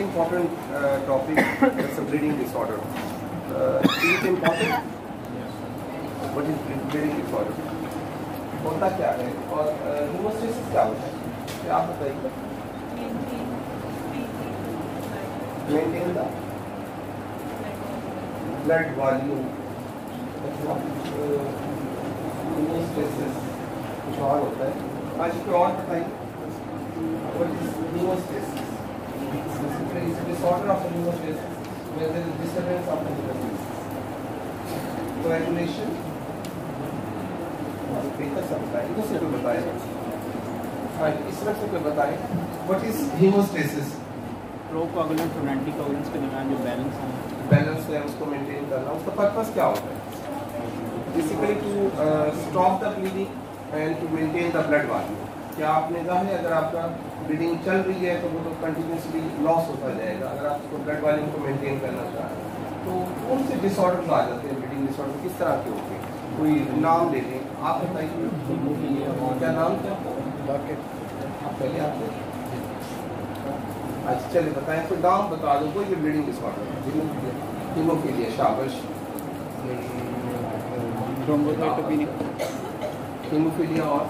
important topic. It's a bleeding disorder. Is it important? What is bleeding disorder? होता क्या है और haemostasis क्या होता है? क्या आप बताइए? Maintain the blood volume. Hemostasis कुछ और होता है. आज को और बताइए. What is hemostasis? Basically, it's a disorder of the hemostasis where there is disturbance of the hemostasis. Coagulation. बेहतर समझाएं. दूसरे को बताएं. हाँ, इस तरह से कोई बताएं. What is hemostasis? प्रोकोगुलेंट और एंटीकोगुलेंट्स के दरमियान जो बैलेंस है. बैलेंस है उसको मेंटेन करना. उसका पर्पस क्या होता है? Basically to stop the bleeding and to maintain the blood volume. क्या आपने कहा है अगर आपका ब्लीडिंग चल रही है तो वो तो कंटिन्यूसली लॉस होता जाएगा. अगर आप उसको ब्लड वॉल्यूम को मेंटेन करना चाह रहे हैं तो कौन से डिसऑर्डर्स आ जाते हैं? ब्लीडिंग डिसऑर्डर किस तरह के होते हैं? कोई नाम ले लें. आप बताइए. क्या नाम क्या आप पहले आपने अच्छा चलिए बताएं. कोई नाम बता दो. कोई भी ब्लीडिंग डिसऑर्डर. हीमोफीलिया. शाबाश. हीमोफीलिया और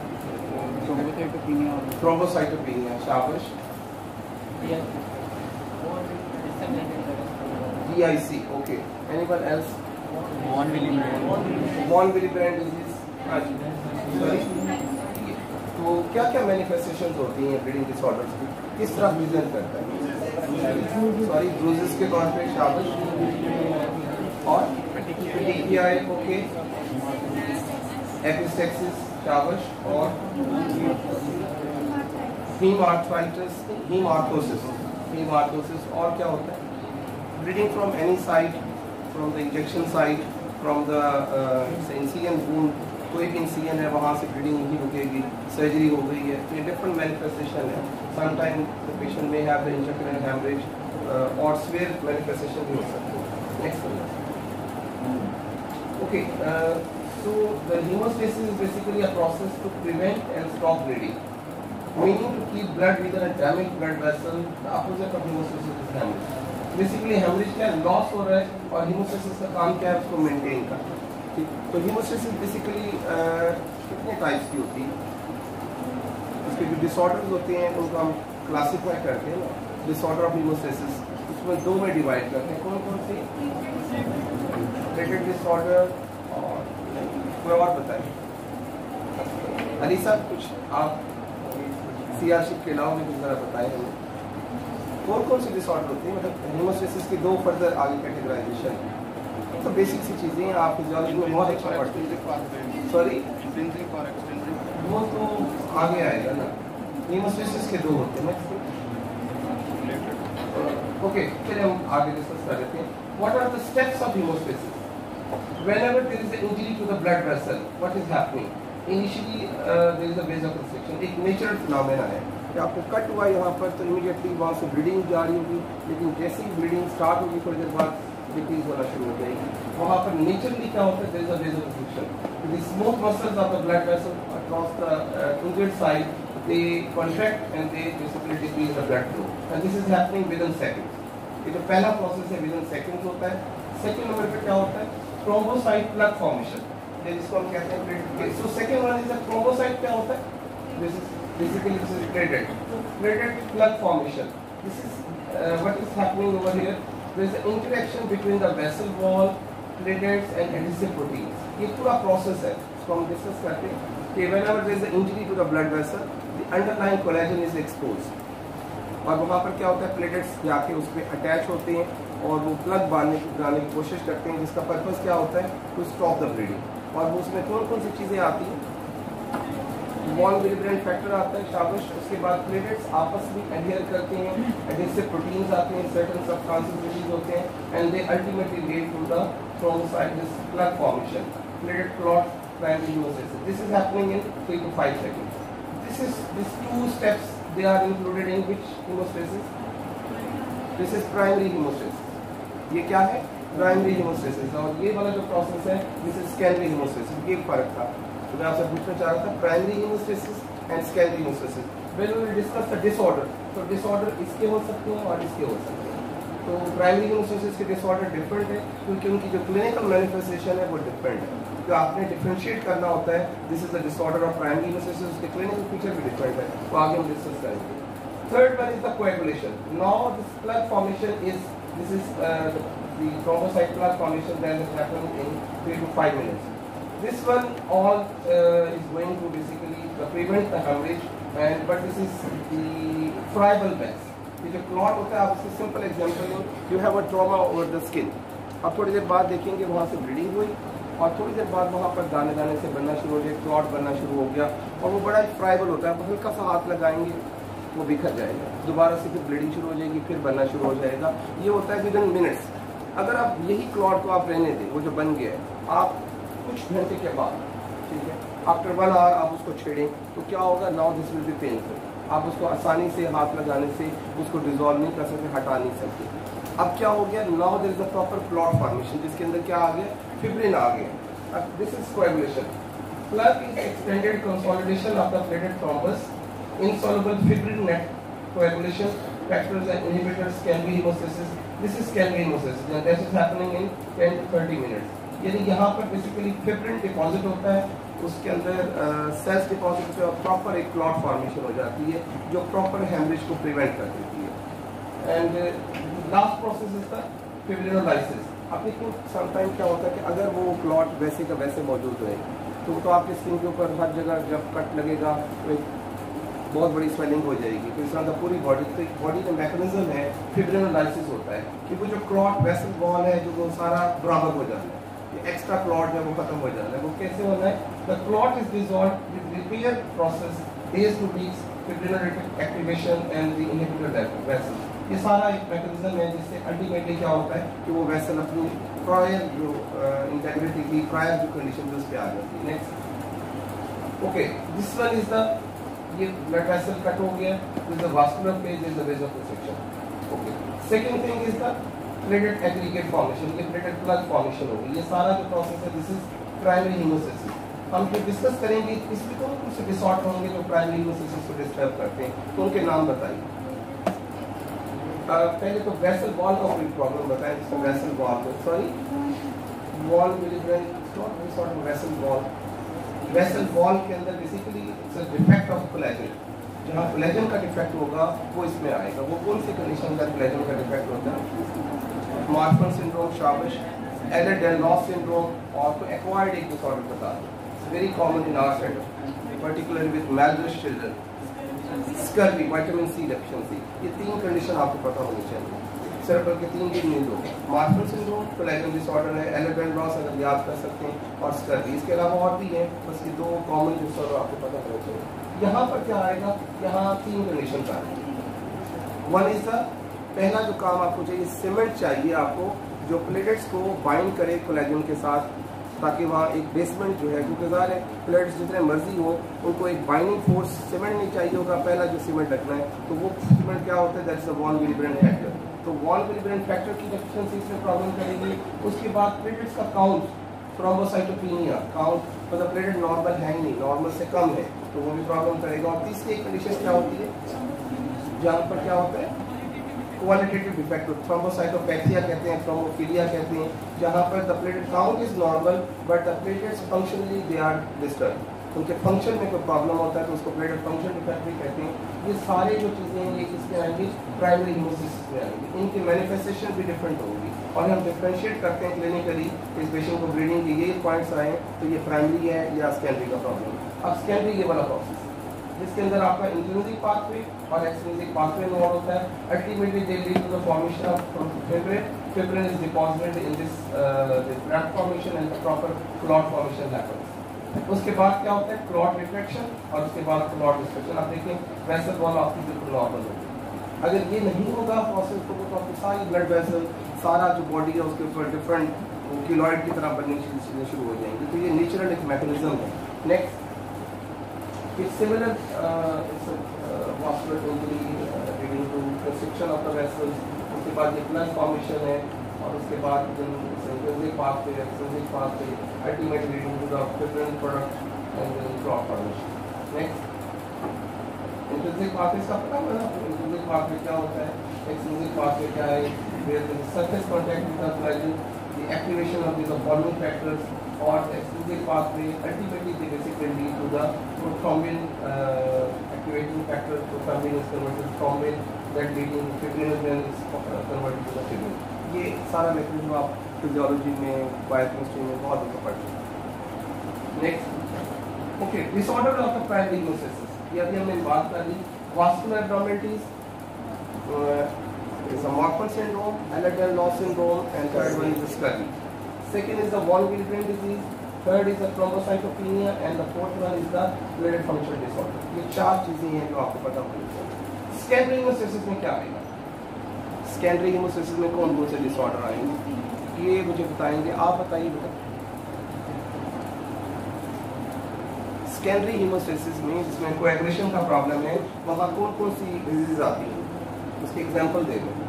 थ्रोम्बोसाइटोपेनिया. शाबाश. DIC. Okay. Anyone else? Von Willebrand disease. Sorry. तो क्या क्या मैनिफेस्टेशंस होती हैं ब्लीडिंग डिसऑर्डर्स की? किस तरह प्रेजेंट करता है? सॉरी, ब्रूजेस के तौर पे. शाबाश. और PTI. ओके. एपिस्टेक्सिस. शाबाश. और hemarthritis, hemarthrosis. और क्या होता है? Bleeding from any side, from the injection site, from the incision wound. कोई भी इंसिजन है वहाँ से ब्लीडिंग नहीं रुकेगी. सर्जरी हो गई है. ये डिफरेंट मैनिफेस्टेशन है. Sometime the patient may have the intracranial hemorrhage और सीवियर मैनिफेस्टेशन भी हो सकते हैं. Next. Okay. So the hemostasis is basically a process to prevent and stop bleeding, meaning to keep blood within a damaged blood vessel. The opposite of hemostasis is hemorrhage. Basically hemorrhage क्या loss हो रहा है और hemostasis का काम क्या है? उसको मेंटेन करना. तो hemostasis basically कितने टाइप्स की होती है? इसके जो डिसऑर्डर्स होते हैं उनको हम क्लासिफाई करते हैं ना. डिसऑर्डर ऑफ hemostasis उसमें दो में डिवाइड करते हैं. कौन कौन से? प्लेटलेट डिसऑर्डर और कोई और बताइए. अली साहब कुछ आप सीआरशिप के अलावा भी जरा बताएं हमें. कौन सी डिसऑर्डर होती है? मतलब हीमोस्टेसिस की दो फर्दर आगे कैटेगराइजेशन. तो बेसिक सी चीज़ें हैं. आप फिजियोलॉजी में बहुत अच्छा पढ़ते हैं. सॉरी, वो तो आगे आएगा ना. हीमोस्टेसिस के दो होते हैं. ओके, चलिए हम आगे डिस्कस कर लेते हैं. What are the steps of hemostasis? Whenever there is an injury to the blood vessel, what is happening? Initially, there is a vasoconstriction. एक नेचुरल फिनोमेना है कि आपको कट हुआ यहाँ पर तो इमीडिएटली वहाँ से ब्लीडिंग जारी होगी. लेकिन जैसे ही ब्लीडिंग स्टार्ट होगी थोड़ी देर बाद डिक्रीज होना शुरू हो जाएगी. वहाँ पर नेचुरली क्या होता है? there is a vasoconstriction. The smooth muscles of the blood vessel across the injured side, they contract and they basically decrease the blood flow. And this is happening within seconds. ये तो पहला process है, within seconds होता है. Second number पे क्या होता है? थ्रोम्बोसाइट प्लग फॉर्मेशन, जिसको हम कहते हैं. So second one is thrombocyte. क्या होता है? This is basically this is platelet plug formation. This is what is happening over here. There is an interaction between the vessel wall, platelets and adhesive proteins. ये पूरा process है. इसको हम discuss करते हैं कि whenever there is an injury to the blood vessel, the underlying collagen is exposed. और वहाँ पर क्या होता है? प्लेटेट्स जाके उस पर अटैच होते हैं और वो प्लग बनाने की कोशिश करते हैं, जिसका पर्पस क्या होता है? To stop the bleeding. और वो उसमें कौन सी चीज़ें आती हैं? वॉन विलिब्रेंट फैक्टर आता है. शाबाश. उसके बाद प्लेटेट्स आपस में एडहियर करते हैं. एडहेसिव प्रोटीन्स आते हैं. सर्टेन सब्सटेंसेस रिलीज होते हैं and they ultimately lead to the thrombocyte plug formation. Platelet clot, primary hemostasis. This is happening in 3 to 5 seconds. These two steps they are included in which hemostasis? This is primary hemostasis. ये क्या है? Primary hemostasis. और ये वाला जो process है this is secondary haemostasis. ये फर्क था. तो मैं आपसे पूछना चाह रहा था primary hemostasis and secondary hemostasis. When we will discuss the disorder, तो disorder इसके हो सकते हैं और इसके हो सकते हैं. तो प्राइमरी हेमोसिस के डिसऑर्डर डिफरेंट है क्योंकि उनकी जो क्लिनिकल मैनिफेस्टेशन है वो डिफरेंट है. तो आपने डिफरेंशिएट करना होता है. This is the disorder of primary hemostasis, उसके क्लिनिकल फीचर भी डिफरेंट है. तो आगे हम डिस्कस करेंगे. Third one is the coagulation. Now this plug formation is this is the thrombocyte plug formation that is happening in 3 to 5 minutes. This one all is going to basically prevent the hemorrhage, and but this is the friable vessel. ये जो clot होता है, आप इससे simple example लो. You have a trauma over the skin. आप थोड़ी देर बाद देखेंगे वहाँ से ब्लीडिंग हुई और थोड़ी देर बाद वहाँ पर दाने दाने से बनना शुरू हो गया, क्लॉट बनना शुरू हो गया और वो बड़ा फ्राइबल होता है. हल्का सा हाथ लगाएंगे वो बिखर जाएगा, दोबारा से फिर ब्लीडिंग शुरू हो जाएगी, फिर बनना शुरू हो जाएगा. ये होता है विद इन मिनट्स. अगर आप यही क्लॉट को आप रहने दें, वो जो बन गया है, आप कुछ घंटे के बाद, ठीक है, आफ्टर 1 आवर आप उसको छेड़ें तो क्या होगा? Now this will be painful. आप उसको आसानी से हाथ लगाने से उसको डिजोल्व नहीं कर सकते, हटा नहीं सकते. अब क्या हो गया? Now there is the proper clot formation जिसके अंदर क्या आ गया? फिब्रिन आ गया. This is coagulation. Plug is extended consolidation of the platelet thrombus. Insoluble fibrin net coagulation factors and inhibitors can be hemostasis. This is can be hemostasis and this is happening in 10 to 30 minutes. यानी यहाँ पर basically fibrin deposit होता है, उसके अंदर sales deposit होते हैं और प्रॉपर एक क्लॉट फॉर्मेशन हो जाती है जो प्रॉपर हेमरेज को प्रिवेंट कर देती है. And last process is the fibrinolysis. अब देखो समटाइम क्या होता है कि अगर वो क्लॉट वैसे का वैसे मौजूद रहे तो आपकी स्किन के ऊपर हर जगह जब कट लगेगा तो एक बहुत बड़ी स्वेलिंग हो जाएगी. तो इस तरह का पूरी बॉडी का मैकेनिज्म है फिब्रिनोलाइसिस होता है कि वो जो क्लॉट वेसल वॉल है जो वो सारा बराबर हो जाता है, ये एक्स्ट्रा क्लॉट जो वो खत्म हो जाता है. वो कैसे होना है? The clot is dissolved with repair process days to weeks, fibrinolytic activation and the inhibitor vessel. ये सारा एक मैकेनिज्म है जिससे अल्टीमेटली क्या होता है कि वो वेसल अपनी प्रायर जो इंटेग्रिटी की प्रायर जो कंडीशन उस पर आ जाती है. Next, okay, this one is the ये ब्लड वेसल कट हो गया. This the vascular phase, is the phase of constriction. Okay, second thing is the platelet aggregate formation. ये प्लेटेड प्लग फॉर्मेशन होगी. ये सारा जो प्रोसेस है दिस इज प्राइमरी हेमोसिस. हम जो डिस्कस करेंगे इसमें कौन कौन से डिसऑर्डर होंगे जो प्राइमरी हेमोसिस को डिस्टर्ब करते हैं, तो उनके नाम बताइए. पहले तो वेसल वॉल का कोई प्रॉब्लम बताएं. जिसमें वेसल वॉल वॉल मिलीग्रेन वेसल वॉल. वेसल वॉल के अंदर बेसिकली डिफेक्ट ऑफ कोलेजन. जहाँ कोलेजन का डिफेक्ट होगा वो इसमें आएगा. वो कौन सी कंडीशन का कोलेजन का डिफेक्ट होता है? मार्फन सिंड्रोम, शाबाश, एलर-डेल-लॉस सिंड्रोम और कोई एक्वायर्ड एक डिसऑर्डर बता दो. Very common in our centre, particularly with malnourished children. Scurvy, vitamin C deficiency. ये 3 कंडीशन आपको पता होनी चाहिए. सेरेब्रल के 3 दिन नहीं दो. मार्फन सिंड्रोम कोलेजन डिसऑर्डर है, एलर-डेल-लॉस अगर याद कर सकते हैं, और स्कर्वी. इसके अलावा और भी है, बस ये 2 कॉमन डिसऑर्डर आपको पता होना चाहिए. यहाँ पर क्या आएगा? यहाँ 3 कंडीशन आएंगे. वन इज द पहला जो काम आपको चाहिए, सीमेंट चाहिए आपको जो प्लेटेट्स को बाइंड करे कोलेजन के साथ, ताकि वहाँ एक बेसमेंट जो है, क्योंकि ज़ाहिर है प्लेट्स जितने मर्जी हो उनको एक बाइंडिंग फोर्स सीमेंट नहीं चाहिए होगा. पहला जो सीमेंट रखना है तो वो सीमेंट क्या होता है? That is a von Willebrand factor. तो वॉल विलिब्रेंट फैक्टर की डेफिशिएंसी इसमें प्रॉब्लम करेगी. उसके बाद प्लेटेट्स का काउंट, थ्रोम्बोसाइटोपेनिया काउंट, मतलब प्लेटेट नॉर्मल है नहीं, नॉर्मल से कम है, तो वो भी प्रॉब्लम करेगा. और तीसरी एक कंडीशन क्या होती है जहाँ पर क्या होता है? Qualitative defect. थ्रोम्बोसाइटोपैथिया कहते हैं, थ्रोम्बोफिलिया कहते हैं, जहाँ पर the platelet count is normal but the platelets functionally they are disturb. उनके फंक्शन में कोई प्रॉब्लम होता है तो उसको प्लेटेट फंक्शन डिफेक्ट भी कहते हैं. ये सारे जो चीज़ें हैं ये किसमें आएंगी? प्राइमरी हेमोसिस में आएंगी. इनकी मैनिफेस्टेशन भी डिफरेंट होगी और हम डिफरेंशिएट करते हैं क्लिनिकली. इस पेशेंट को ब्लीडिंग की ये पॉइंट्स आए तो ये प्राइमरी है या सेकेंडरी का प्रॉब्लम. अब सेकेंडरी ये वाला प्रोसेस जिसके अंदर आपका इंट्रिंसिक पाथवे और एक्सट्रिंसिक पाथवे इन्वॉल्व होता है. Ultimately they lead to the formation of fibrin. Fibrin is deposited in this blood formation and the proper clot formation happens. उसके बाद क्या होता है? क्लॉट रिफ्रैक्शन और उसके बाद क्लॉट डिस्ट्रक्शन. आप देखें वेसल वॉल आपकी बिल्कुल नॉर्मल होगी. अगर ये नहीं होगा प्रोसेस तो आपकी सारी ब्लड वेसल, सारा जो बॉडी है उसके ऊपर डिफरेंट किलॉइड की तरह बननी शुरू हो जाएंगी. तो ये नेचुरल एक मैकेनिज्म है. Next, it's similar vascular injury leading to constriction of the vessels. उसके बाद ये प्लग फॉर्मेशन है और उसके बाद intrinsic pathway, extrinsic pathway, ultimately leading to the fibrin product and clot formation. Next, intrinsic pathway का पता है ना, इंट्रिंसिक पाथवे क्या होता है, एक्सट्रिंसिक पाथवे क्या है, where there is surface contact with the collagen, the activation of these hormone factors or extrinsic pathway, ultimately they basically lead to the prothrombin activating factor. Prothrombin is converted to thrombin, that leading to fibrinogen is converted to the fibrin. ये सारा mechanism आप physiology में, biochemistry में बहुत दफा पढ़ते हैं. Next, okay, disorder of the primary hemostasis, ये अभी हमने बात कर ली. Vascular abnormalities, is a Marfan syndrome, Ehlers-Danlos syndrome, and third one is the scurvy. Second is the von Willebrand disease, third is the thrombocytopenia, and the fourth one is the blood function disorder. ये चार चीजें हैं जो आपको पता होनी चाहिए. Secondary hemostasis में क्या आएगा? Secondary hemostasis में कौन कौन से डिसऑर्डर आएंगे, ये मुझे बताएंगे. आप बताइए बेटा. Secondary hemostasis में जिसमें कोएगुलेशन का प्रॉब्लम है, वहाँ कौन कौन सी डिजीज आती है, उसके एग्जाम्पल दे दो.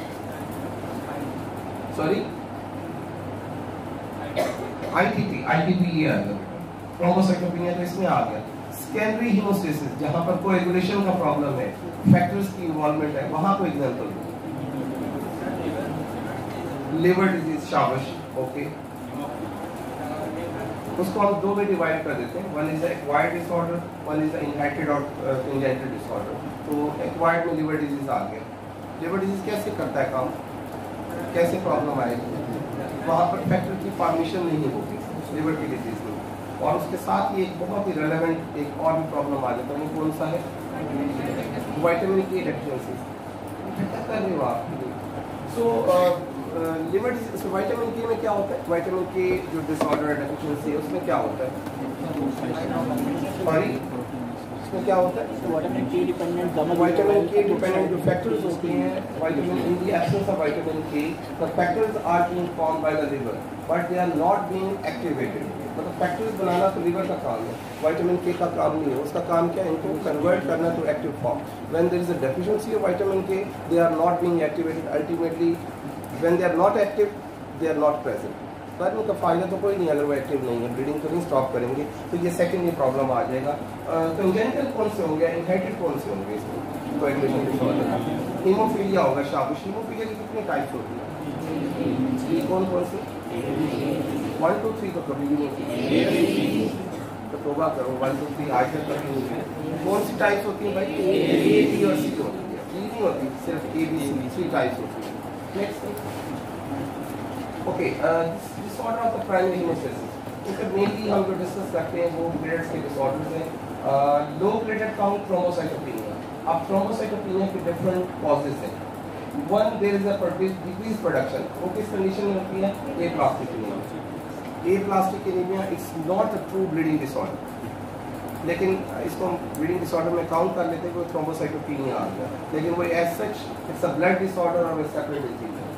सॉरी, आईटीपी ये आ गया. थ्रोम्बोसाइटोपेनिया तो इसमें आ गया. सेकेंडरी हेमोस्टेसिस जहां पर कोएगुलेशन का प्रॉब्लम है, फैक्टर्स की इन्वॉल्वमेंट है, वहां को एग्जांपल दो. लिवर डिजीज, शाबाश, ओके. उसको हम दो में डिवाइड कर देते हैं. One is the acquired disorder, one is the inherited और कंजेनिटल डिसऑर्डर. तो एक्वायर्ड में लिवर डिजीज आ गया. लिवर डिजीज कैसे करता है काम, कैसे प्रॉब्लम आएगी, वहाँ पर फैक्टर की फॉर्मेशन नहीं होगी लिवर की डिजीज में. और उसके साथ ही एक बहुत ही रेलेवेंट एक और भी प्रॉब्लम आ जाता है. वो कौन सा है, vitamin K deficiency. So liver disease, vitamin K में क्या होता है, विटामिन के जो डिसऑर्डर डेफिशिएंसी है उसमें क्या होता है, सॉरी इसमें क्या होता है, विटामिन के डिपेंडेंट जो फैक्टर्स होते हैं, vitamin in the absence of vitamin K, the factors are being formed by the liver but they are not being activated. मतलब फैक्टर्स बनाना तो लिवर का काम है, विटामिन के का काम नहीं है. उसका काम क्या है, इनको कन्वर्ट करना to active form. When there is a deficiency of vitamin K, they are not being activated. Ultimately when they are not active, they are not present. पर इनका फायदा तो कोई नहीं, अगर वो एक्टिव नहीं है, ब्लीडिंग तो नहीं स्टॉप करेंगे, तो ये सेकेंडरी प्रॉब्लम आ जाएगा. कंजेनिटल कौन से होंगे, इनहेरिटेड कौन से होंगे इसमें, कोएगुलेशन डिसऑर्डर. हीमोफीलिया होगा, शाबाश. हीमोफीलिया की कितने टाइप्स होती हैं, ये कौन कौन से, 1 2 3 तो कभी नहीं, तो तौबा करो, 1 2 3 आज तक कभी नहीं. कौन सी टाइप्स होती है भाई, ए बी और सी होती है, ई नहीं होती, सिर्फ ए बी सी 3 टाइप्स होती है. Next, okay, disorder of the primary hemostasis. इसमें मेनली हम जो डिस्कस करते हैं वो प्लेटलेट्स के डिसऑर्डर्स हैं. Low platelet count, thrombocytopenia. अब थ्रोम्बोसाइटोपेनिया के डिफरेंट कॉजेज हैं. One, there is a decrease production. वो किस कंडीशन में होती है, aplastic anemia. Aplastic anemia it's not a true bleeding disorder, लेकिन इसको हम ब्लीडिंग डिसऑर्डर में काउंट कर लेते हैं कि थ्रोम्बोसाइटोपेनिया आ गया, लेकिन वो as such it's a blood disorder और सेपरेट डिजीज है.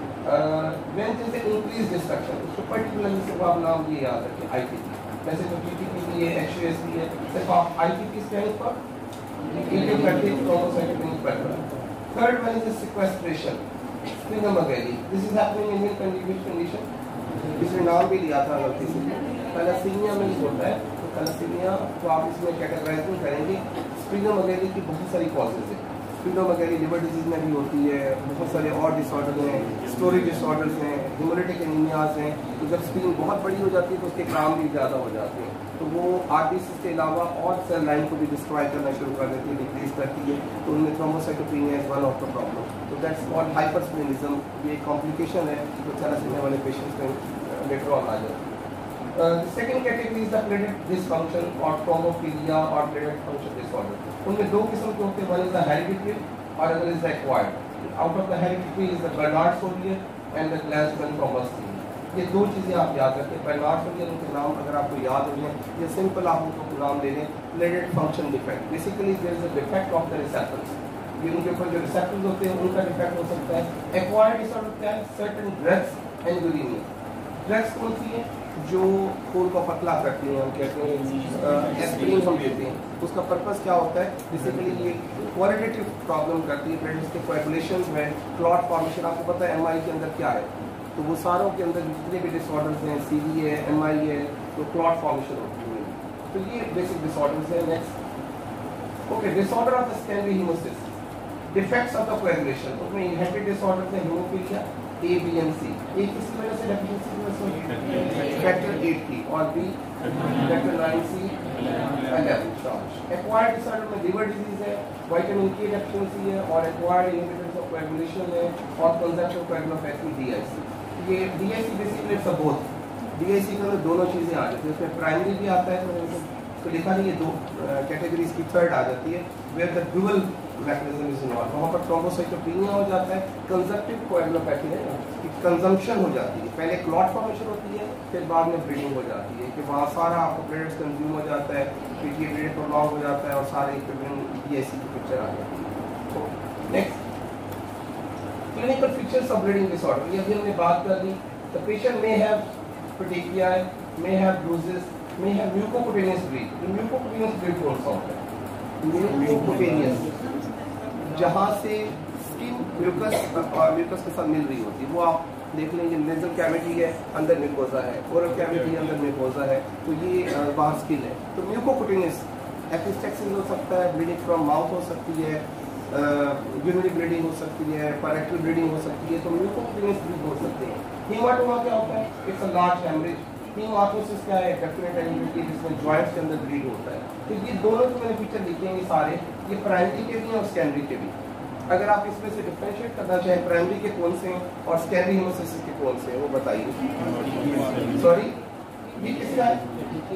when there is an increased destruction, उसको पर्टिकुलरली सिर्फ आप नाम ये याद रखें, ITP. वैसे तो TTP भी है, HUS भी है, सिर्फ आप ITP स्टैंड पर electrolytic thrombocytopenic pattern. Third one is the sequestration, splenomegaly. This is happening in which condition? इसमें नाम भी लिया था गलती से, थैलेसीमिया में ही होता है. तो थैलेसीमिया को आप इसमें कैटेगराइज नहीं करेंगे. स्प्लिनोमेगेली की बहुत सारी कॉजेज है. स्प्लिनोमेगेली लिवर डिजीज में भी होती है, बहुत सारे और डिसऑर्डर हैं, स्टोरेज डिसऑर्डर्स हैं, हेमोलिटिक एनीमियाज हैं. तो जब स्प्लीन बहुत बड़ी हो जाती है तो उसके काम भी ज़्यादा हो जाते हैं, तो वो आरबीसी के अलावा और सेल लाइन को भी डिस्ट्रॉय करना शुरू कर देती है, डिक्रीज करती है. तो उनमें thrombocytopenia is one of the problem. तो दैट्स कॉल्ड हाइपरस्प्लेनिज्म. ये कॉम्प्लिकेशन है जो थैलेसीमिया वाले पेशेंट्स में लेटर ऑन आ जाए. The second category is the platelet dysfunction or thrombophilia or platelet function disorder. उनमें दो किस्म के होते हैं, one is the hereditary और other is the acquired. Out of the hereditary is the Bernard-Soulier and the Glasgow-Thrombus. ये दो चीज़ें आप याद रखें. Bernard-Soulier उनके नाम अगर आपको याद हो जाए, ये सिंपल आप उनको नाम दे दें, platelet function defect. Basically there is a defect of the receptors. ये उनके ऊपर जो receptors होते हैं उनका defect हो सकता है. Acquired disorder क्या है, certain drugs and uremia. Drugs कौन सी है, जो खून को पतला करती हैं, हम कहते हैं एस्पिरिन हम देते हैं. उसका पर्पस क्या होता है, बेसिकली ये क्वालिटेटिव प्रॉब्लम करती है. प्लेटलेट्स के कोएगुलेशन में क्लॉट फॉर्मेशन, आपको पता है एमआई के अंदर क्या है, तो वो सारों के अंदर जितने भी डिसऑर्डर्स हैं, सीवी है, एमआई है, तो क्लॉट फॉर्मेशन होती है. तो ये बेसिक डिसऑर्डर्स है. Next, Okay, disorder of the secondary hemostasis. Defects of the coagulation. उसमें inherited disorders हैं hemophilia A, B and C. A किसकी वजह से deficiency की वजह से? Factor 8 की और B factor 9C 11 charge. Acquired disorder में liver disease है, vitamin K deficiency है और acquired inhibitors of coagulation है और congestive coagulopathy DIC. ये DIC basically it's a both. DIC के अंदर दोनों चीजें आ जाती हैं. उसमें primary भी आता है तो लिखा नहीं, ये दो कैटेगरीज की थर्ड आ जाती है where the dual mechanism is involve. वहाँ पर थ्रोम्बोसाइटोपेनिया हो जाता है, कंजक्टिव कोएगुलोपैथी है कि कंजम्पशन हो जाती है, पहले क्लॉट फॉर्मेशन होती है फिर बाद में ब्लीडिंग हो जाती है कि वहाँ सारा आपको प्लेटलेट्स कंज्यूम हो जाता है, फिर ये ब्लीडिंग प्रोलॉन्ग हो जाता है और सारे इक्विपमेंट DIC की पिक्चर आ जाती है. तो next clinical features of bleeding disorder. ये भी हमने बात कर दी. The patient may have petechiae, may have bruises, may have mucocutaneous bleed. The mucocutaneous bleed कौन सा होता है? Mucocutaneous, जहाँ से स्किन म्यूकस और म्यूकस के साथ मिल रही होती है. वो आप देख लेंगे नेजल कैविटी है, अंदर म्यूकोजा है, ओरल कैविटी अंदर म्यूकोजा है, तो ये बाहर स्किन है. तो म्यूकोकुटेनियस एपिस्टेक्सिस हो सकता है, ब्लीडिंग फ्रॉम माउथ हो सकती है, यूरिनरी ब्लीडिंग हो सकती है, पैरेक्टल ब्लीडिंग हो सकती है, तो म्यूकोकुटेनियस ब्लीड हो सकते हैं. हीमाटोमा क्या होता है? It's a large haemorrhage. Haematosis क्या है? डेफिनेट एनिमिटी जिसमें जॉइंट्स के अंदर ब्लीड होता है. तो ये दोनों जो मैंने फीचर लिखे हैं ये सारे, ये प्राइमरी के भी हैं और सेकेंडरी के भी. अगर आप इसमें से डिफरेंशिएट करना चाहें प्राइमरी के कौन से हैं और सेकेंडरी हेमोसिस के कौन से हैं वो बताइए. सॉरी, ये किसका है?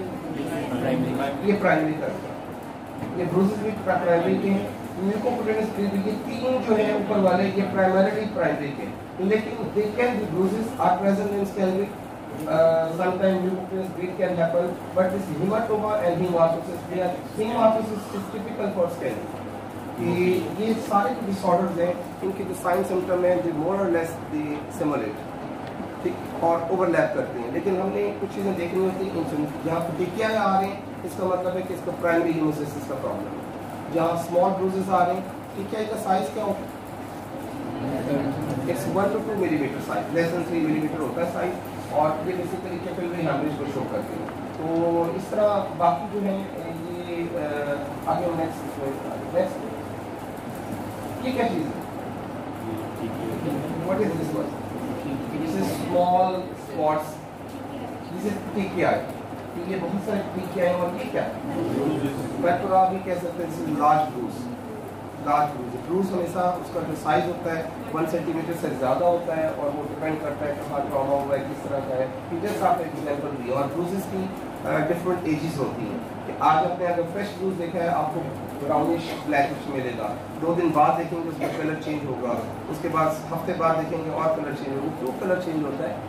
ये प्राइमरी का है. ये ब्रूसेस भी प्राइमरी के हैं. म्यूकोकुटेनियस ब्लीड ये तीन जो है ऊपर वाले ये प्राइमरीली प्राइमरी के, लेकिन they can be bruises are present in secondary. Sometimes mucocutaneous bleed can happen, but this hematoma and hematosis, hematosis is typical for skin. ये सारे डिसऑर्डर्स हैं, इनके जो साइन सिम्टम हैं जो मोर और लेस दे सिमुलेट, ठीक, और ओवरलैप करते हैं. लेकिन हमने कुछ चीज़ें देखनी होती हैं. जहाँ पेटिकिया आ रहे हैं इसका मतलब है कि इसका प्राइमरी हेमोसिस का प्रॉब्लम है. जहाँ स्मॉल ब्रूजेस आ रहे हैं, पेटिकिया का साइज क्या होता है? It's 1 to 2 millimetre size, less than 3 millimetre होता है साइज, और ये बेसिकली कैपिलरी हेमरेज को शो करते हैं. तो इस तरह बाकी जो है ये आगे नेक्स्ट ये क्या चीज़ है? What is this one? This is small spots, this is टीकिया. ये बहुत सारे टीकिया हैं और ये क्या है? मैं तो आप भी कह सकते हैं this is large bruise. Large bruise, bruise हमेशा उसका जो साइज होता है 1 सेंटीमीटर से ज़्यादा होता है और वो डिपेंड करता है कहाँ ट्रॉमा हुआ है, किस तरह का है. जैसे आप एग्जाम्पल दिए. और ब्रूजेस की डिफरेंट एजेस होती हैं कि आज आपने अगर फ्रेश ब्रूज देखा है आपको ब्राउनिश ब्लैकिश मिलेगा, 2 दिन बाद देखेंगे उसका कलर चेंज होगा, उसके बाद हफ्ते बाद देखेंगे और कलर चेंज होगा. क्यों कलर चेंज होता है?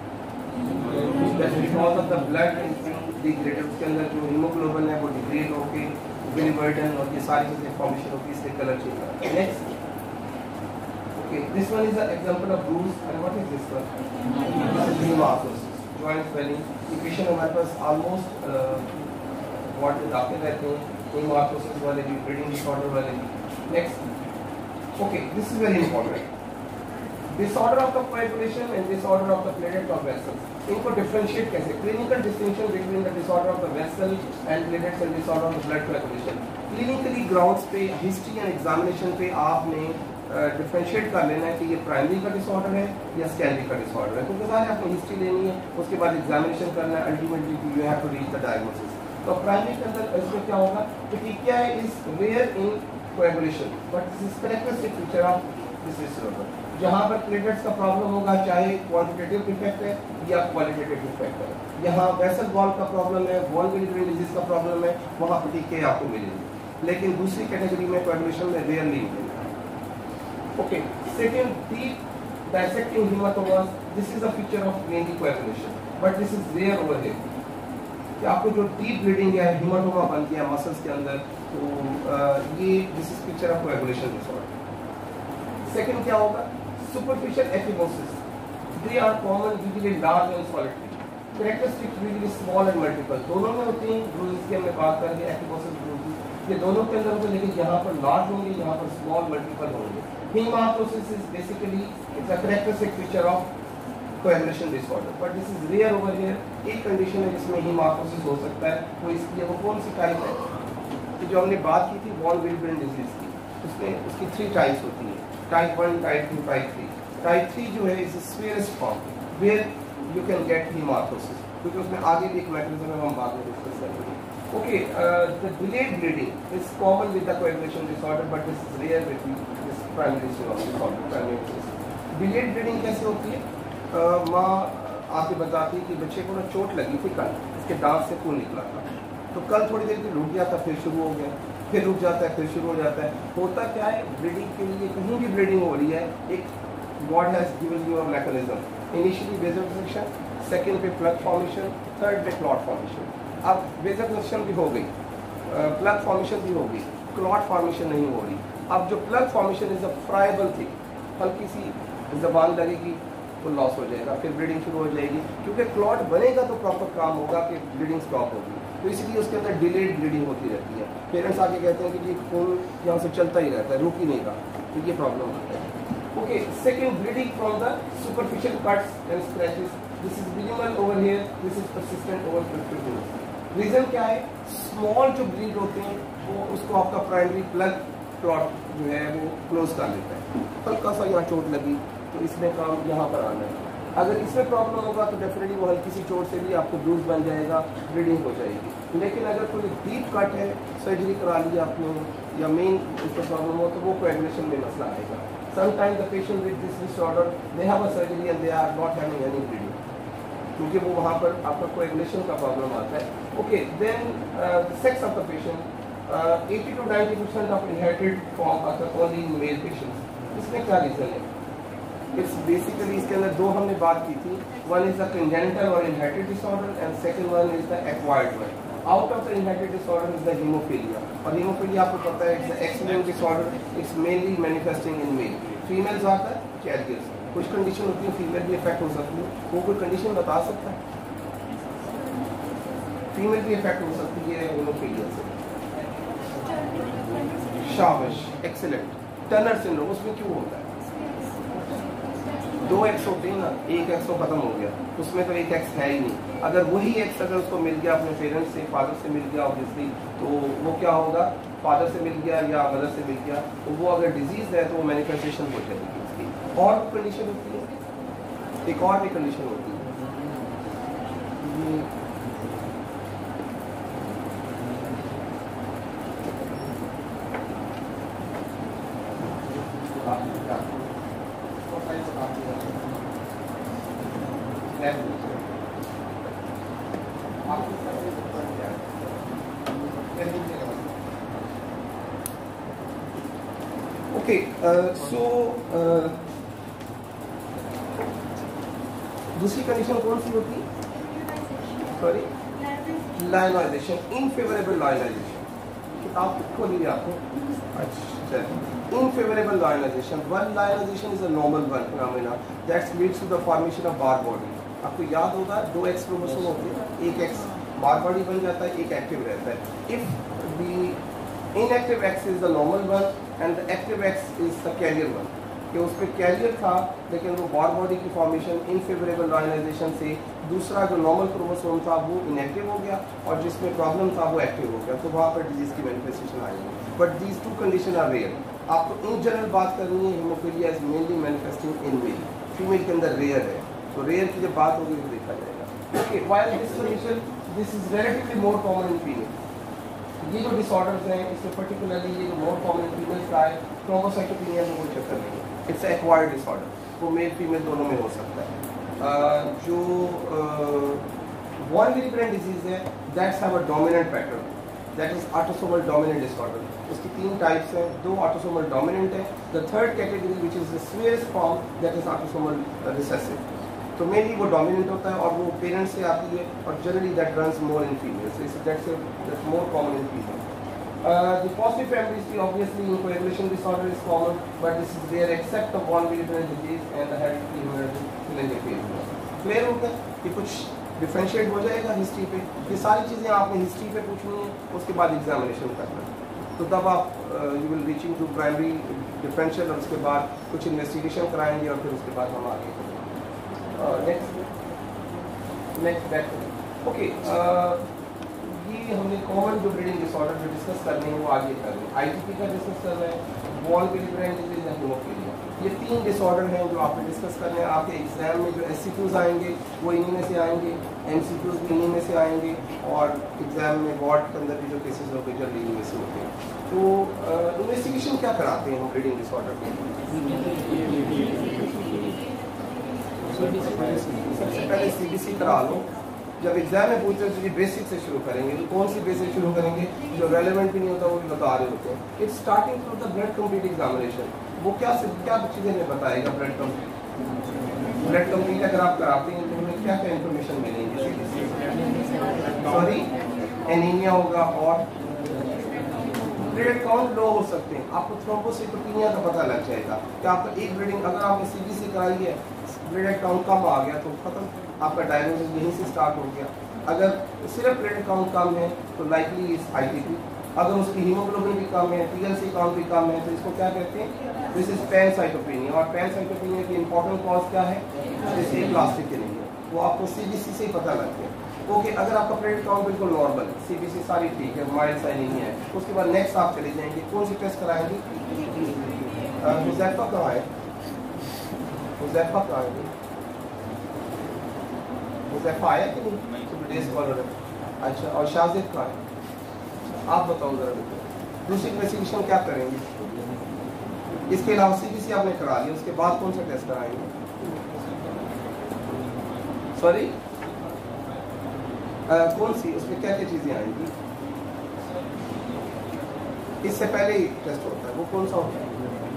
Because of the blood degraded, उसके अंदर जो हीमोग्लोबिन है वो डिग्रेड होकर बिलिबर्डन और ये सारी चीजें फॉर्मेशन होती है, इसलिए कलर चेंज होता है. Next, okay, this one is an example of bruise. And what is this one? Haematosis, joint swelling. ये पेशेंट हमारे पास ऑलमोस्ट वार्ड में दाखिल रहते हैं, हेमाटोसिस वाले भी, ब्लीडिंग डिसऑर्डर वाले भी. Next, okay, this is very important. Disorder of the coagulation and disorder of the platelet of vessels. इनको डिफरेंशिएट कैसे? Clinical distinction between the disorder of the vessel and platelets and disorder of the blood coagulation. Clinically grounds पे, history and examination पे आपने differentiate कर लेना है कि ये प्राइमरी का डिसऑर्डर है या सेकेंडरी का डिसऑर्डर है. क्योंकि सारे आपको हिस्ट्री लेनी है, उसके बाद एग्जामिनेशन करना है, ultimately you have to reach the diagnosis. तो प्राइमरी के अंदर इसमें क्या होगा? Petechia is rare in coagulation but this is characteristic feature of this disorder. जहाँ पर प्लेटलेट्स का प्रॉब्लम होगा, चाहे क्वांटिटेटिव डिफेक्ट है या क्वालिटेटिव डिफेक्ट है. यहाँ वेसल वॉल का प्रॉब्लम है, वॉल गिल्ड्रिन डिजीज का प्रॉब्लम है, वहाँ पेटिकिया आपको मिलेगी. लेकिन दूसरी कैटेगरी में कोएगुलेशन में रेयरली मिलेगा. Okay, second, deep dissecting haematomas. This is a feature of mainly coagulation but this is rare over here. कि आपको जो डीप ब्लीडिंग है, हेमाटोमा बन गया मसल्स के अंदर, तो ये this is picture of coagulation disorder. Second क्या होगा? Superficial ecchymosis. They are common, usually large and solitary. Characteristic usually small and multiple. दोनों में होती हैं. ब्रूजेस की हमने बात कर दी, एकिमोसिस ब्रूजेस ये दोनों के अंदर होंगे, लेकिन यहाँ पर लार्ज होंगे, यहाँ पर स्मॉल मल्टीपल होंगे. Haematosis is basically it's a characteristic feature of coagulation disorder but this is rare over here. एक कंडीशन है जिसमें हेमाटोसिस हो सकता है, वो इसलिए वो कौन सी टाइप है? कि जो हमने बात की थी वॉन विलिब्रेन डिजीज की, उसमें उसकी 3 टाइप्स होती हैं, टाइप 1, टाइप 2, टाइप 3। टाइप 3 जो है is severest form where you can get haematosis, क्योंकि उसमें आगे भी एक मैकेनिज्म है, हम बाद में डिस्कस करेंगे। Okay, the delayed bleeding is common with the coagulation disorder, but this is rare with this primary disorder. Delayed bleeding कैसे होती है? माँ आके बताती है कि बच्चे को ना चोट लगी थी कल, इसके दांत से खून निकला था, तो कल थोड़ी देर के रुक गया था, फिर शुरू हो गया, फिर रुक जाता है, फिर शुरू हो जाता है। होता क्या है, ब्लीडिंग के लिए कहीं भी ब्लीडिंग हो रही है, एक God has given you a mechanism, initially vasoconstriction, second पे प्लग फॉर्मेशन, थर्ड पे क्लॉट फॉर्मेशन। अब वेसोकंस्ट्रिक्शन भी हो गई, प्लग फॉर्मेशन भी हो गई, क्लॉट फॉर्मेशन नहीं हो रही। अब जो plug formation is a friable thing, हल्की सी जबान लगेगी तो लॉस हो जाएगा, फिर ब्लीडिंग शुरू हो जाएगी, क्योंकि क्लॉट बनेगा तो प्रॉपर काम होगा कि ब्लीडिंग स्टॉप होगी, तो इसलिए उसके अंदर डिलेड ब्लीडिंग होती रहती है। पेरेंट्स आके कहते हैं कि जी खून यहाँ से चलता ही रहता है, रुक ही नहीं रहा, तो ये प्रॉब्लम होता है। Okay, second, bleeding from the superficial cuts and scratches, this is minimal over here, this is persistent over 50 days. Reason क्या है, स्मॉल जो ब्लीड होते हैं वो उसको आपका प्राइमरी प्लग क्लॉट जो है वो क्लोज कर लेता है। हल्का सा यहाँ चोट लगी तो इसमें काम यहाँ पर आना है, अगर इसमें प्रॉब्लम होगा तो डेफिनेटली वो हल्की सी चोट से भी आपको ब्रूज बन जाएगा, ब्लीडिंग हो जाएगी। लेकिन अगर कोई डीप कट है, सर्जरी करा ली आपने या मेन इसका प्रॉब्लम हो, तो वो कोएगुलेशन में मसला आएगा। Sometimes the patient with this disorder they have a surgery and they are not having any bleeding, क्योंकि वो वहाँ पर आपका कोएगुलेशन का प्रॉब्लम आता है। Okay, then sex of the patient, 80 to 90% of inherited form are only in male patients. इसमें क्या रीजन है? इट्स बेसिकली इसके अंदर दो हमने बात की थी, वन इज द कंजेनिटल और inherited disorder and second one is the acquired one. Out of the inherited disorder is the haemophilia, और हीमोफीलिया आपको पता है it's accident disorder, it's mainly manifesting in male. Females आता है carriers, कुछ condition होती है फीमेल भी इफेक्ट हो सकती है, वो कोई कंडीशन बता सकता है? फीमेल भी इफेक्ट हो सकती है हीमोफीलिया से। शाबाश, एक्सीलेंट। टर्नर सिंड्रोम उसमें क्यों होता है? 2 एक्स होते हैं ना, एक एक्स तो खत्म हो गया, उसमें तो एक एक्स है ही नहीं। अगर वही एक्स अगर उसको मिल गया अपने पेरेंट्स से, फादर से मिल गया ऑब्वियसली, तो वो क्या होगा, फादर से मिल गया या मदर से मिल गया, तो वो अगर डिजीज है तो वो मैनिफेस्टेशन हो जाएगी उसकी। और कंडीशन होती है, एक और भी कंडीशन होती है, ओके, दूसरी कंडीशन कौन सी होती है? Sorry, lyonization, unfavourable lyonization. किताब खोलिए आपको। अच्छा, unfavourable lyonization, one lyonization is a normal one phenomena that leads to the formation of Barr body. आपको याद होगा 2 एक्स क्रोमोसोम होते हैं, एक एक्स बार बॉडी बन जाता है, एक एक्टिव रहता है। If the inactive X is the normal one and the active X is the carrier one, कि उस पर कैरियर था लेकिन वो बार बॉडी की फॉर्मेशन इनफेवरेबल लायनाइजेशन से दूसरा जो नॉर्मल क्रोमोसोम था वो इनएक्टिव हो गया और जिसमें प्रॉब्लम था वो एक्टिव हो गया, तो वहाँ पर डिजीज की मैनिफेस्टेशन आएगी। But these 2 condition are rare. आपको इन जनरल बात करनी है, haemophilia is mainly manifesting in male, female के अंदर रेयर है, तो रेयर की जब बात होगी तो देखा जाएगा। Okay, while this condition this is relatively more common in female. ये जो डिसऑर्डर्स हैं इसमें पर्टिकुलरली ये जो मोर कॉमन इन फीमेल्स का है, थ्रोम्बोसाइटोपेनिया में कोई चक्कर नहीं है, इट्स एक्वायर्ड डिसऑर्डर, वो मेल फीमेल दोनों में हो सकता है। जो वॉन विलिब्रेन डिजीज है, that's have a dominant pattern, that is autosomal dominant disorder. उसकी 3 टाइप्स हैं, 2 ऑटोसोमल डोमिनेंट है, the third category which is the severest form that is autosomal recessive. तो मेनली वो डोमिनेंट होता है और वो पेरेंट्स से आती है और generally that runs more in females, that's more common in female. The positive family history obviously in coagulation disorder is common, but this is rare except of one Williams disease and the hereditary hemorrhagic. Clear हो गया कि कुछ differentiate हो जाएगा history पे, ये सारी चीज़ें आपने हिस्ट्री पे पूछनी है, उसके बाद एग्जामिनेशन करना, तो तब आप you will reaching to primary differential और उसके बाद कुछ इन्वेस्टिगेशन कराएंगे और फिर उसके बाद हम आगे नेक्स्ट बैक। ओके, ये हमने कॉमन जो ब्लीडिंग डिसऑर्डर जो डिस्कस करने हैं वो आगे कर रहे हैं। आईटीपी का डिस्कस कर रहे हैं, वॉल विलिब्रेंट डिजीज या हीमोफीलिया, ये 3 डिसऑर्डर हैं जो आपने डिस्कस करने हैं। आपके एग्जाम में जो एससीक्यूज आएंगे वो इन्हीं में से आएंगे, एमसीक्यूज भी इन्हीं में से आएंगे, और एग्जाम में वार्ड के अंदर भी जो केसेस होंगे जनरली इन्हीं में से होते हैं। तो इन्वेस्टिगेशन क्या कराते हैं हम ब्लीडिंग डिसऑर्डर के? सबसे पहले सीबीसी करा लो। जब एग्जाम में पूछते हैं तो ये बेसिक से शुरू करेंगे। तो कौन सी बेसिक शुरू करेंगे? जो रेलेवेंट भी नहीं होता वो भी बता रहे होते हैं। It's starting from the blood complete examination. वो क्या चीज़ें हमें बताएगा ब्लड कंप्लीट अगर आप कराते हैं तो हमें क्या क्या इन्फॉर्मेशन मिलेंगी? सॉरी, एनीमिया होगा और ब्लड काउंट लो हो सकते हैं। आपको थ्रोम्बोसाइटोपेनिया का पता लग जाएगा कि आपका एक ब्लीडिंग, अगर आपने सीबीसी कराई है, ब्लड काउंट कम आ गया तो खत्म, आपका डायग्नोसिस यहीं से स्टार्ट हो गया। अगर सिर्फ ब्लड काउंट कम है तो लाइकली इज आईटीपी। अगर उसकी हीमोग्लोबिन भी कम है, टीएलसी काउंट भी कम है, तो इसको क्या कहते हैं? This is pancytopenia. और पैनसाइटोपेनिया की इंपॉर्टेंट कॉज क्या है? जैसे प्लास्टिक के नहीं है, वो आपको सीबीसी से ही पता लग गया। ओके, अगर आपका ब्लड काउंट बिल्कुल नॉर्मल, सीबीसी सारी ठीक है, माइल्ड सा नहीं है, उसके बाद नेक्स्ट आप चले जाएंगे, कौन सी टेस्ट कराएंगे? हुज़ैफा कहाँ है? हुज़ैफा कहाँ है? हुज़ैफा आया कि नहीं? डे स्कॉलर है। अच्छा, और शाजिद कहाँ है? आप बताओ जरा। दूसरी इन्वेस्टिगेशन क्या करेंगे? इसके अलावा सीबीसी आपने करा लिया, उसके बाद कौन सा टेस्ट कराएंगे? सॉरी, कौन सी, उसमें क्या क्या चीजें आएंगी? इससे पहले ही टेस्ट होता है, वो कौन सा होता है?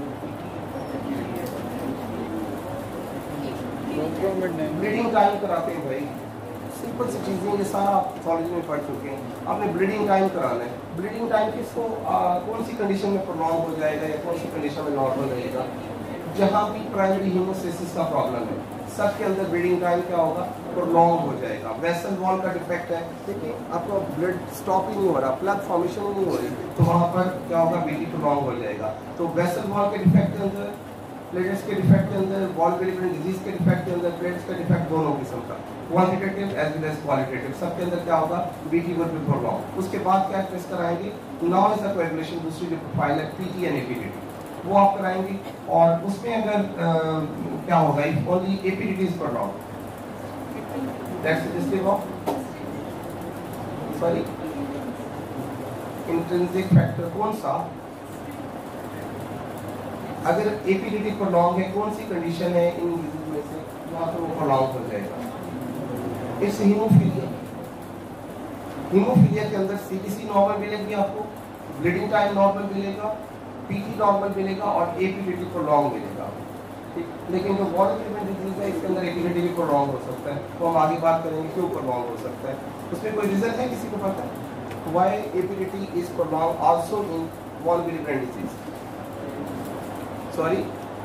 ब्लीडिंग टाइम कराते हैं भाई, सिंपल सी चीजें, ये सारा आप पैथोलॉजी में पढ़ चुके हैं। आपने ब्लीडिंग टाइम कराना है। ब्लीडिंग टाइम किसको कौन सी कंडीशन में प्रोलॉन्ग हो जाएगा या कौन सी कंडीशन में नॉर्मल रहेगा? जहाँ भी प्राइमरी हीमोस्टेसिस का प्रॉब्लम है, सबके अंदर ब्लीडिंग टाइम क्या होगा? प्रोलॉन्ग हो जाएगा। वेसल वॉल का डिफेक्ट है, देखिए आपका ब्लड स्टॉप ही नहीं हो रहा, प्लग फॉर्मेशन ही नहीं हो रही, तो वहाँ पर क्या होगा? बीटी प्रोलॉन्ग हो जाएगा। तो वेसल वॉल के डिफेक्ट के अंदर, प्लेटलेट्स के डिफेक्ट के अंदर, वॉल विलिब्रेंट डिजीज के डिफेक्ट के अंदर, प्लेटलेट्स का डिफेक्ट दोनों किस्म का, quantitative as well as qualitative, सबके अंदर क्या होगा? BT will be prolong. उसके बाद क्या टेस्ट कराएंगे? नाउ इज द कोएगुलेशन, दूसरी जो प्रोफाइल है पीटी एंड एपीडीटी, वो आप कराएंगे। और उसमें अगर क्या होगा? If only APTT is prolong, that's suggestive of, sorry, intrinsic factor कौन सा? अगर एपीडीटी प्रोलॉन्ग है, कौन सी कंडीशन है इन डिजीज में से जहाँ पर वो प्रोलॉन्ग हो जाएगा? It's haemophilia. हीमोफीलिया के अंदर सीबीसी नॉर्मल मिलेगी आपको, ब्लीडिंग टाइम नॉर्मल मिलेगा, पीटी नॉर्मल मिलेगा और एपीडीटी प्रोलॉन्ग मिलेगा। ठीक, लेकिन जो वॉल विलिब्रेंट डिजीज है इसके अंदर एपीडीटी भी प्रोलॉन्ग हो सकता है, तो हम आगे बात करेंगे क्यों प्रोलॉन्ग हो सकता है। उसमें कोई रीजन है, किसी को पता है why APTT is prolong also in von Willebrand disease? Sorry,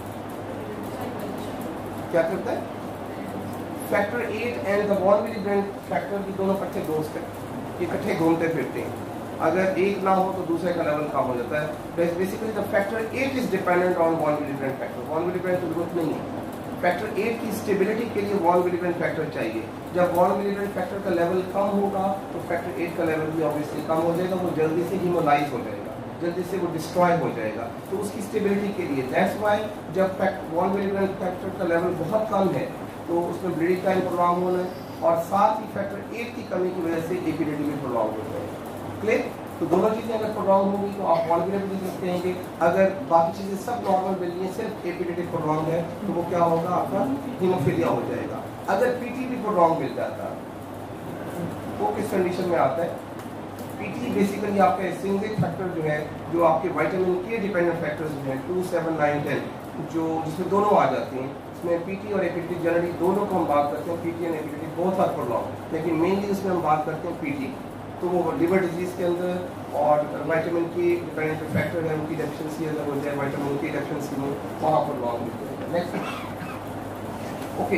क्या करता है? Factor 8 and the von Willebrand factor भी दोनों इकट्ठे दोस्त हैं, इकट्ठे घूमते फिरते हैं। अगर एक ना हो तो दूसरे का लेवल कम हो जाता है। Basically the factor 8 is dependent on von Willebrand factor. Von Willebrand की जरूरत नहीं है, फैक्टर 8 की स्टेबिलिटी के लिए वॉल विलिब्रेंट फैक्टर चाहिए। जब वॉल विलिब्रेंट फैक्टर का लेवल कम होगा तो फैक्टर 8 का लेवल भी ऑब्वियसली कम हो जाएगा, वो जल्दी से हीमोलाइज हो जाएगा, जल्दी से वो डिस्ट्रॉय हो जाएगा। तो उसकी स्टेबिलिटी के लिए, दैट्स व्हाई जब वॉल विलिब्रेंट फैक्टर का लेवल बहुत कम है तो उसमें ब्लीडिंग टाइम प्रोलॉन्ग होना है, और साथ ही फैक्टर 8 की कमी की वजह से एपीडीटी भी प्रोलॉन्ग हो जाएगा। क्लियर? तो दोनों चीजें अगर प्रोलॉन्ग होंगी तो आप वॉल विलिब्रेंट डिजीज कहेंगे। अगर बाकी चीजें सब नॉर्मल मिल रही है, सिर्फ एपीडीटी प्रोलॉन्ग है, तो वो क्या होगा? आपका हीमोफीलिया हो जाएगा। अगर पीटी भी प्रोलॉन्ग मिल जाता है वो किस कंडीशन में आता है? पीटी बेसिकली आपका एक्सट्रिंसिक फैक्टर जो है, जो आपके विटामिन के डिपेंडेंट फैक्टर्स जो हैं 2, 7, 9, 10, जो जिसमें दोनों आ जाती हैं, इसमें पीटी और एपीडीटी जनरली दोनों को हम बात करते हैं, PT and APTT both are prolong, लेकिन मेनली उसमें हम बात करते हैं पीटी। तो वो लिवर डिजीज के अंदर और विटामिन के डिपेंडेंट फैक्टर है, उनकी डेफिशिएंसी अगर हो जाए विटामिन के डेफिशिएंसी में, वहाँ प्रोलॉन्ग हो जाएगा। Next, okay,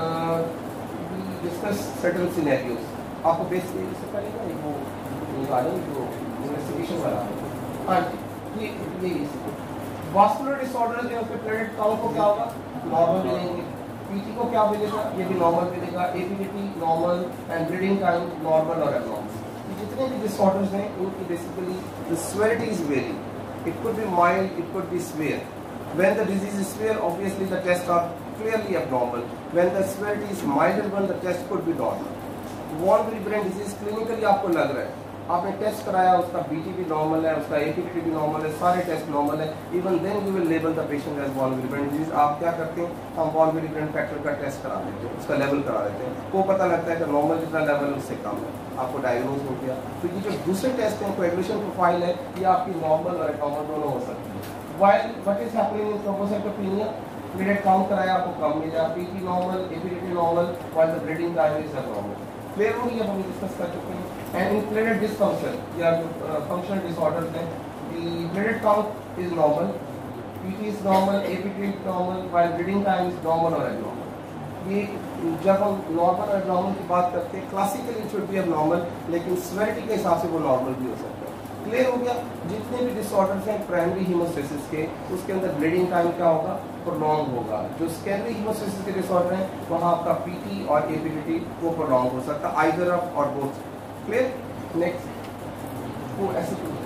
discuss certain scenarios. आपको बेसिकली इससे पहले वो निकालें जो इन्वेस्टिगेशन वाला। हाँ जी, ये वास्कुलर डिसऑर्डर्स है, उसके प्लेटलेट काउंट को क्या होगा? नॉर्मल मिलेंगे। पीटी को क्या मिलेगा? ये भी नॉर्मल मिलेगा। APTT normal and bleeding time normal और एब्नॉर्मल। जितने भी डिसऑर्डर्स हैं उनकी basically the severity is very, it could be mild, it could be severe. When the disease is severe, obviously the tests are clearly abnormal. When the severity is milder one, the test could be normal. Vulnerable brain disease clinically आपको लग रहा है, आपने test कराया, उसका BT भी normal है, उसका APT भी नॉर्मल है, सारे टेस्ट नॉर्मल है, even then you will label the patient as वल्नरेबल ब्रेन डिजीज. आप क्या करते हैं, हम वल्नरेबल ब्रेन फैक्टर का टेस्ट करा लेते हैं, उसका लेवल करा लेते हैं, वो पता लगता है कि नॉर्मल जितना लेवल है उससे कम है, आपको डायग्नोज हो गया. तो ये जो दूसरे टेस्ट हैं, कोएगुलेशन प्रोफाइल है, ये आपकी नॉर्मल और एब्नॉर्मल दोनों हो सकती है. While what is happening in thrombocytopenia, platelet count कराया आपको कम मिला, PT normal, APT normal, while the bleeding time is abnormal. Clear होगी, अब हम डिस्कस कर चुके हैं. And in platelet dysfunction या जो functional disorders हैं, the platelet count is normal, PT is normal, APT is normal, while bleeding time is normal or abnormal. ये जब हम नॉर्मल और एब्नॉर्मल की बात करते हैं, classically it should be abnormal, लेकिन सेवेरिटी के हिसाब से वो नॉर्मल भी हो सकता है. क्लियर हो गया. जितने भी डिसऑर्डर्स हैं प्राइमरी हीमोस्टेसिस के, उसके अंदर ब्लीडिंग टाइम क्या होगा, प्रोलॉन्ग होगा. जो सेकेंडरी हीमोस्टेसिस के डिसऑर्डर हैं, वहाँ आपका PT और APT वो प्रोलॉन्ग हो सकता है, either of or both. Clear. Next वो ऐसे क्यों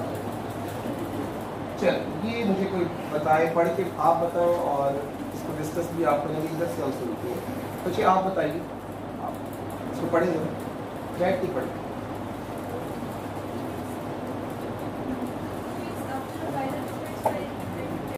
चल, ये मुझे कोई बताए, पढ़ के आप बताएं और इसको डिस्कस भी आप करेंगे, इधर से हम सुनते हैं. तो आप बताइए, आप इसको पढ़े जरा, बैठ के पढ़े.